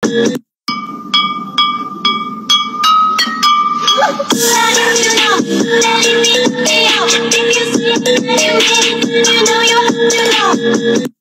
Letting me out. If you see it, you know you have to know.